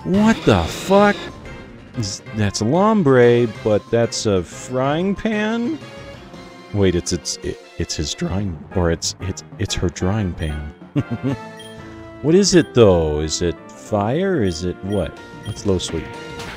What the fuck? That's Lombre, but that's a frying pan? Wait, it's his drawing, or it's her drawing pan. What is it though? Is it fire? Is it what? Let's low sweep.